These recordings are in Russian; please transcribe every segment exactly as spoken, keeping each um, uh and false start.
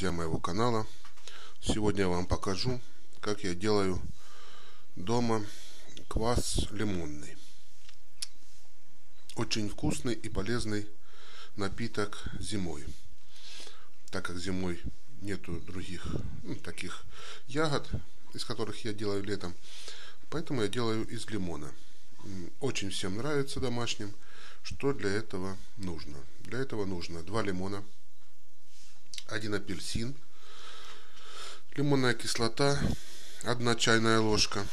друзья моего канала. Сегодня я вам покажу, как я делаю дома квас лимонный. Очень вкусный и полезный напиток зимой. Так как зимой нету других ну, таких ягод, из которых я делаю летом, поэтому я делаю из лимона. Очень всем нравится домашним. Что для этого нужно? Для этого нужно два лимона, один апельсин, лимонная кислота, одна чайная ложка,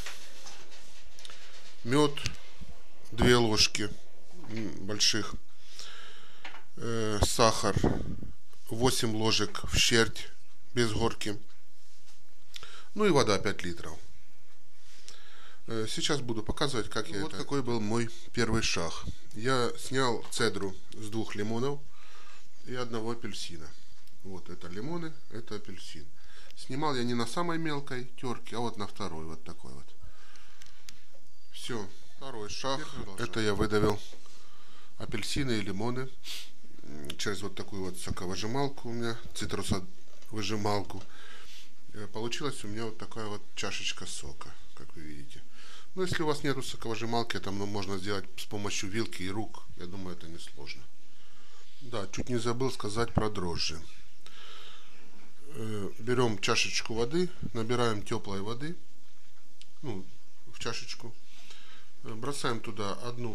мед, две ложки больших, э, сахар, восемь ложек в щерть без горки, ну и вода пять литров. Э, сейчас буду показывать, как ну, я вот это. Какой был мой первый шаг. Я снял цедру с двух лимонов и одного апельсина. Вот это лимоны, это апельсин. Снимал я не на самой мелкой терке, а вот на второй, вот такой вот. Все, второй шаг. Это я выдавил апельсины и лимоны через вот такую вот соковыжималку у меня, цитрусовыжималку. Получилась у меня вот такая вот чашечка сока, как вы видите. Но если у вас нету соковыжималки, это можно сделать с помощью вилки и рук. Я думаю, это несложно. Да, чуть не забыл сказать про дрожжи. Берем чашечку воды, набираем теплой воды, ну, в чашечку, бросаем туда одну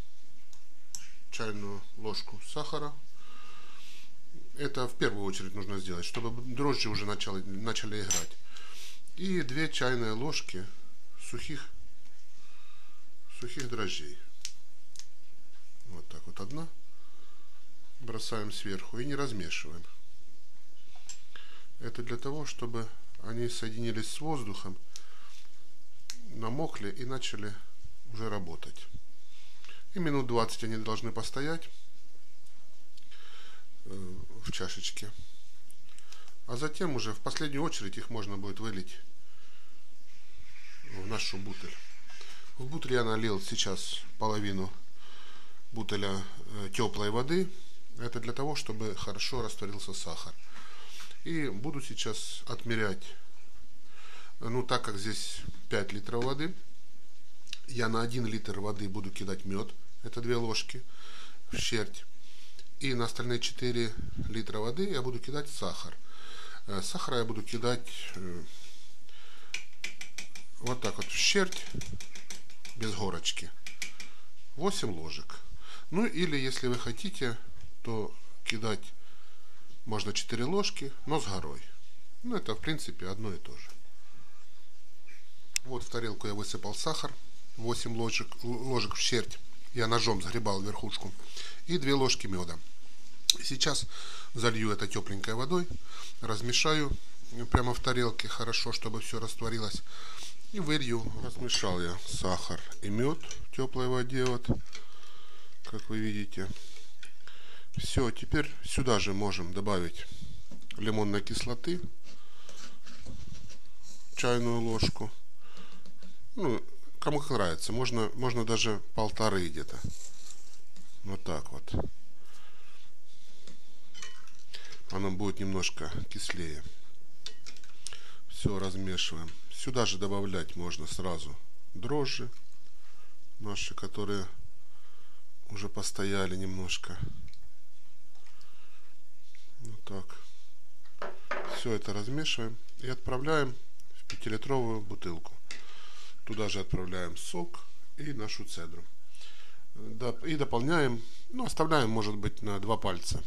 чайную ложку сахара. Это в первую очередь нужно сделать, чтобы дрожжи уже начали, начали играть. И две чайные ложки сухих, сухих дрожжей. Вот так вот одна. Бросаем сверху и не размешиваем. Это для того, чтобы они соединились с воздухом, намокли и начали уже работать. И минут двадцать они должны постоять в чашечке. А затем уже в последнюю очередь их можно будет вылить в нашу бутыль. В бутыль я налил сейчас половину бутыля теплой воды. Это для того, чтобы хорошо растворился сахар. И буду сейчас отмерять, ну так как здесь пять литров воды, я на один литр воды буду кидать мед, это две ложки, в щерть. И на остальные четыре литра воды я буду кидать сахар. Сахара я буду кидать вот так вот в щерть, без горочки, восемь ложек. Ну или если вы хотите, то кидать можно четыре ложки, но с горой. Ну, это, в принципе, одно и то же. Вот в тарелку я высыпал сахар, восемь ложек, ложек в щерть. Я ножом сгребал верхушку. И две ложки меда. Сейчас залью это тепленькой водой, размешаю прямо в тарелке хорошо, чтобы все растворилось. И вылью. Размешал я сахар и мед в теплой воде, вот, как вы видите. Все, теперь сюда же можем добавить лимонной кислоты, чайную ложку. Ну, кому как нравится, можно, можно даже полторы где-то. Вот так вот. Оно будет немножко кислее. Все, размешиваем. Сюда же добавлять можно сразу дрожжи наши, которые уже постояли немножко. Вот так. Все это размешиваем и отправляем в пятилитровую бутылку. Туда же отправляем сок и нашу цедру. И дополняем, ну, оставляем, может быть, на два пальца.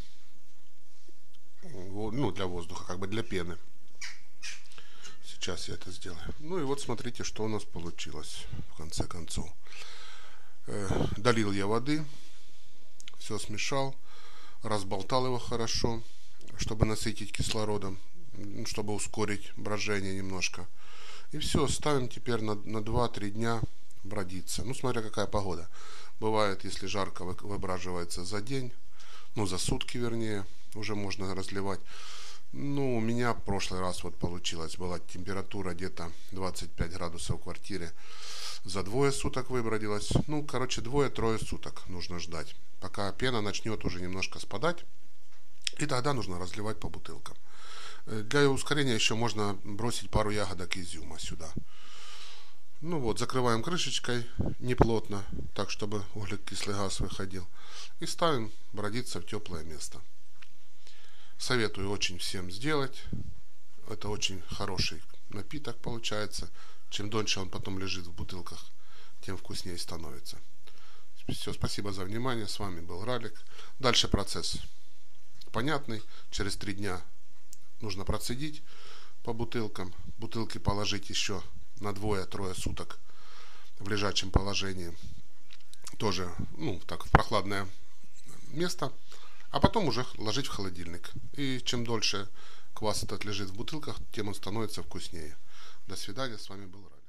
Ну, для воздуха, как бы для пены. Сейчас я это сделаю. Ну и вот смотрите, что у нас получилось в конце концов. Долил я воды, все смешал, разболтал его хорошо, чтобы насытить кислородом, чтобы ускорить брожение немножко. И все, ставим теперь на, на два-три дня бродиться. Ну, смотря какая погода. Бывает, если жарко, выбраживается за день, ну, за сутки вернее, уже можно разливать. Ну, у меня в прошлый раз вот получилось, была температура где-то двадцать пять градусов в квартире. За двое суток выбродилась. Ну, короче, двое-трое суток нужно ждать, пока пена начнет уже немножко спадать. И тогда нужно разливать по бутылкам. Для ускорения еще можно бросить пару ягодок изюма сюда. Ну вот, закрываем крышечкой неплотно, так чтобы углекислый газ выходил. И ставим бродиться в теплое место. Советую очень всем сделать. Это очень хороший напиток получается. Чем дольше он потом лежит в бутылках, тем вкуснее становится. Все, спасибо за внимание. С вами был Ралик. Дальше процесс понятный. Через три дня нужно процедить по бутылкам. Бутылки положить еще на двое-трое суток в лежачем положении. Тоже, ну, так, в прохладное место. А потом уже ложить в холодильник. И чем дольше квас этот лежит в бутылках, тем он становится вкуснее. До свидания. С вами был Ралик.